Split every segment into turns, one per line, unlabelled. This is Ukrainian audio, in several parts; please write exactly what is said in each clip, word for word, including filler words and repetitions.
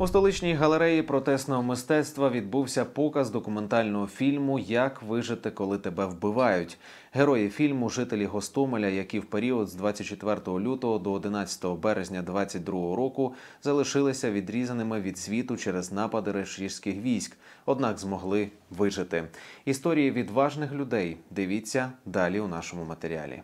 У столичній галереї протестного мистецтва відбувся показ документального фільму «Як вижити, коли тебе вбивають». Герої фільму – жителі Гостомеля, які в період з двадцять четвертого лютого до одинадцятого березня двадцять другого року залишилися відрізаними від світу через напади рашистських військ, однак змогли вижити. Історії відважних людей дивіться далі у нашому матеріалі.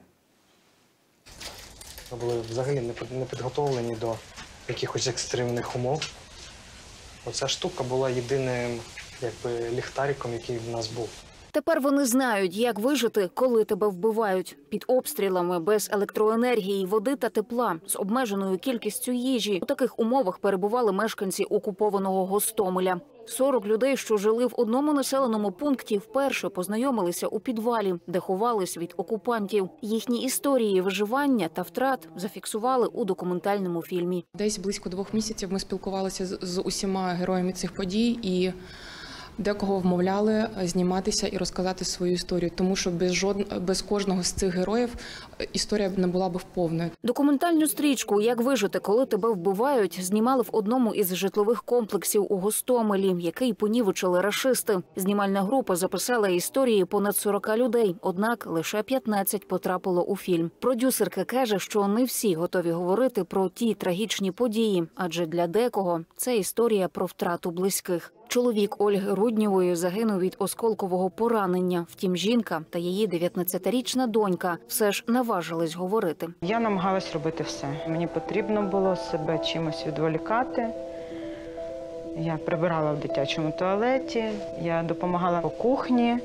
Ми були взагалі не підготовлені до якихось екстремних умов. Оця штука була єдиним якби, ліхтариком, який в нас був.
Тепер вони знають, як вижити, коли тебе вбивають. Під обстрілами, без електроенергії, води та тепла, з обмеженою кількістю їжі. У таких умовах перебували мешканці окупованого Гостомеля. сорок людей, що жили в одному населеному пункті, вперше познайомилися у підвалі, де ховались від окупантів. Їхні історії виживання та втрат зафіксували у документальному фільмі.
Десь близько двох місяців ми спілкувалися з, з усіма героями цих подій і декого вмовляли зніматися і розказати свою історію, тому що без жод... без кожного з цих героїв історія не була б повною.
Документальну стрічку «Як вижити, коли тебе вбивають» знімали в одному із житлових комплексів у Гостомелі, який понівечили рашисти. Знімальна група записала історії понад сорока людей, однак лише п'ятнадцять потрапило у фільм. Продюсерка каже, що не всі готові говорити про ті трагічні події, адже для декого це історія про втрату близьких. Чоловік Ольги Руднєвої загинув від осколкового поранення. Втім, жінка та її дев'ятнадцятирічна донька все ж наважились говорити.
Я намагалась робити все. Мені потрібно було себе чимось відволікати. Я прибирала в дитячому туалеті, я допомагала по кухні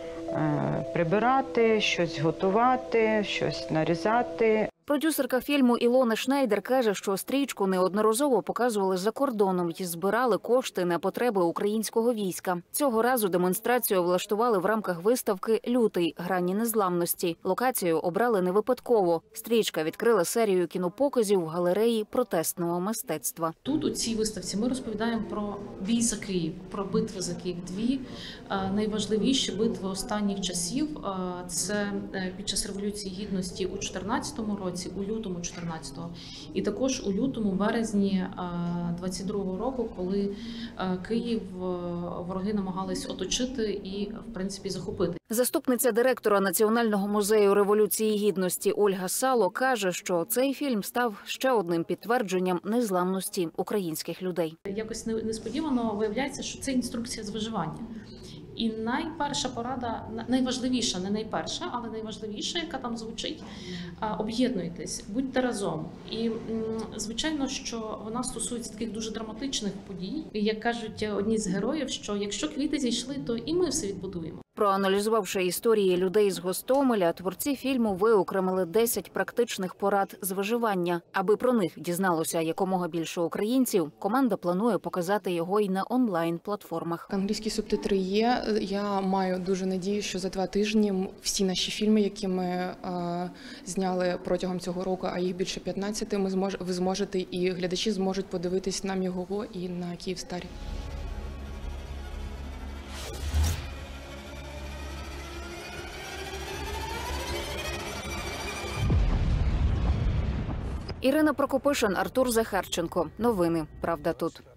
прибирати, щось готувати, щось нарізати.
Продюсерка фільму Ілона Шнайдер каже, що стрічку неодноразово показували за кордоном і збирали кошти на потреби українського війська. Цього разу демонстрацію влаштували в рамках виставки «Лютий. Грані незламності». Локацію обрали не випадково. Стрічка відкрила серію кінопоказів в галереї протестного мистецтва.
Тут у цій виставці ми розповідаємо про бій за Київ, про битви за Київ. Дві найважливіші битви останніх часів – це під час Революції Гідності у чотирнадцятому році, у лютому чотирнадцятого, і також у лютому, березні двадцять другого року, коли Київ вороги намагались оточити і, в принципі, захопити.
Заступниця директора Національного музею Революції Гідності Ольга Сало каже, що цей фільм став ще одним підтвердженням незламності українських людей.
Якось несподівано виявляється, що це інструкція з виживання. І найперша порада, найважливіша, не найперша, але найважливіша, яка там звучить – об'єднуйтесь, будьте разом. І, звичайно, що вона стосується таких дуже драматичних подій. І, як кажуть одні з героїв, що якщо квіти зійшли, то і ми все відбудуємо.
Проаналізувавши історії людей з Гостомеля, творці фільму виокремили десять практичних порад з виживання. Аби про них дізналося якомога більше українців, команда планує показати його й на онлайн-платформах.
Англійські субтитри є. Я маю дуже надію, що за два тижні всі наші фільми, які ми е, зняли протягом цього року, а їх більше п'ятнадцяти, ми змож, ви зможете і глядачі зможуть подивитись на Мігого і на Київстарі.
Ірина Прокопишин, Артур Захарченко. Новини. Правда тут.